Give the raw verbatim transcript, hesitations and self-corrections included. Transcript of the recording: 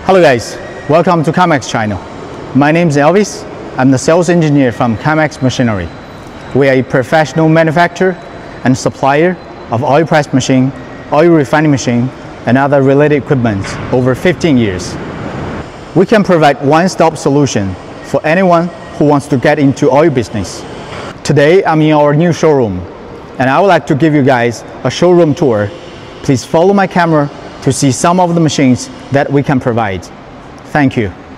Hello guys, welcome to CANMAX channel. My name is Elvis. I'm the sales engineer from CANMAX Machinery. We are a professional manufacturer and supplier of oil press machine, oil refining machine, and other related equipment over fifteen years. We can provide one-stop solution for anyone who wants to get into oil business. Today I'm in our new showroom, and I would like to give you guys a showroom tour. Please follow my camera to see some of the machines that we can provide. Thank you.